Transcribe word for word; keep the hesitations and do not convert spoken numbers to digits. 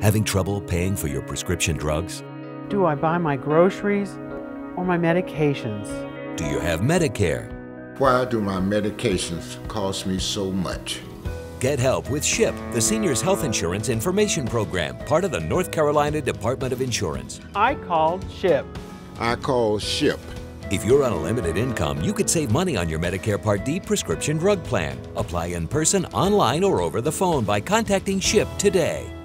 Having trouble paying for your prescription drugs? Do I buy my groceries or my medications? Do you have Medicare? Why do my medications cost me so much? Get help with SHIP, the Seniors Health Insurance Information Program, part of the North Carolina Department of Insurance. I called SHIP. I call SHIP. If you're on a limited income, you could save money on your Medicare Part D prescription drug plan. Apply in person, online, or over the phone by contacting SHIP today.